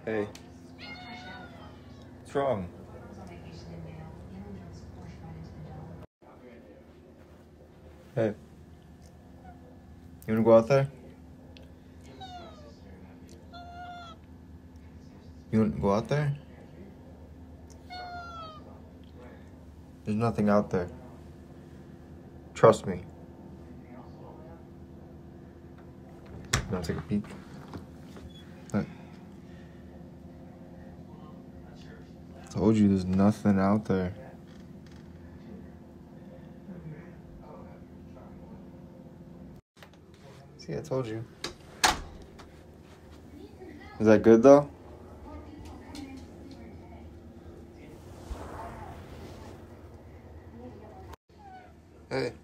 Hey. What's wrong? Hey. You wanna go out there? You wanna go out there? There's nothing out there. Trust me. You wanna take a peek? Look. I told you there's nothing out there. See, I told you. Is that good though? Hey.